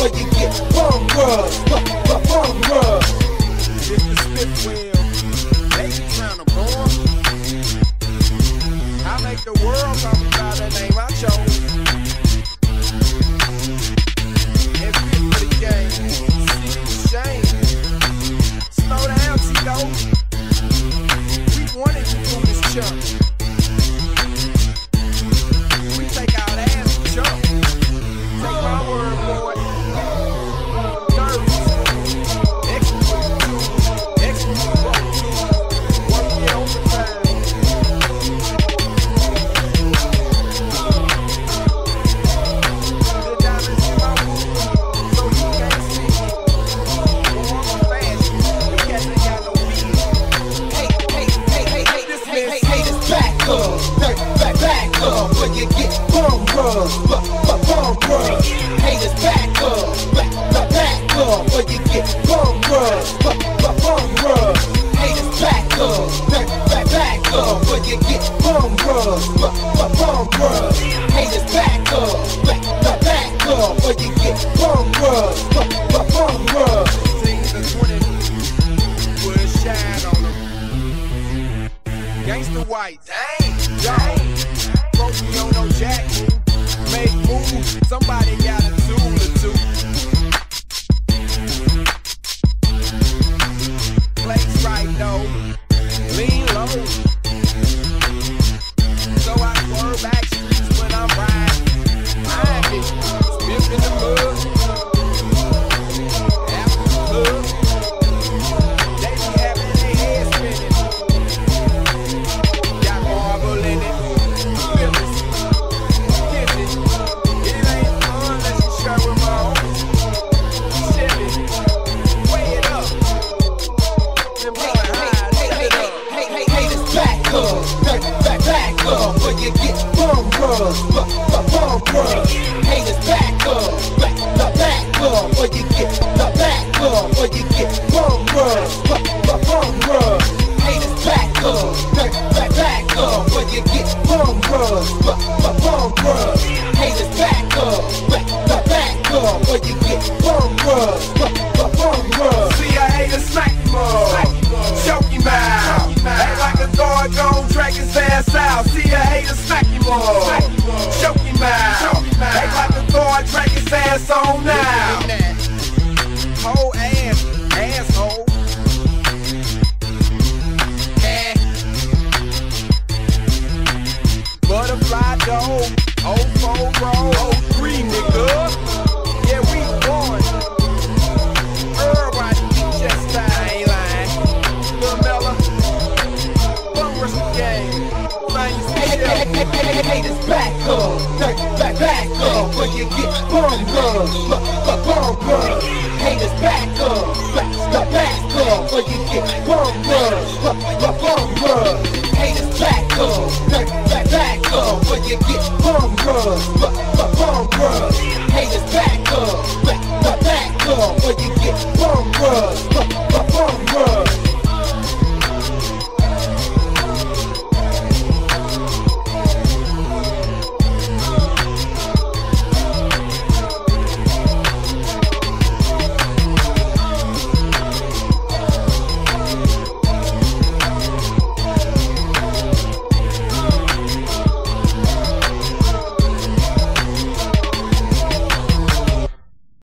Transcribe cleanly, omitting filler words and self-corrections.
or you get bumrushed. Bumrushed. It's the spit wheel. They be trying to born. I make the world talk about the name I chose. And fit for the game. See the shame. Slow down, Tito. We wanted to do this chunk. We take our ass and jump. Take my word for it. Back up, where you get bumrushed. Bumrushed. Haters back up, back up, where you get bumrushed. Bumrushed. Haters back up, where you get bumrushed. Bumrushed. Haters back up, where you get bumrushed. Bumrushed. Things are 20 put a shine on them. Gangsta white, dang, yo. Broke me on no jack move. Make moves, somebody got a tool or two. Place right though, lean low. So I swerve back streets when I'm riding. I ain't spit in the mud. After the club, they be having their head spinning. Got marble in it. Back up, where you get bumrushed. Bumrushed. Haters back up, back up, where you get bumrushed. Bumrushed. Haters back up, where you get bumrushed. Bumrushed. Haters back up, where you get bumrushed. Bumrushed. See a hater smack him up, choke him out. Act like a dog gon' drag his ass out. See a hater smack him up, choke him out. Act like a dog drag his ass on now. Whole ass, asshole. Butterfly dog, 04 roll, 03 nigga. Yeah, we born. Everybody just ain't lying. Lil Mella, Bumrushed game. Haters back up, where you get bumrushed. Bumrushed. Haters back up, where you get bumrushed. Bumrushed. Haters back up, where you get bumrushed. Bumrushed. Haters back up, where you get bumrushed. Bumrushed.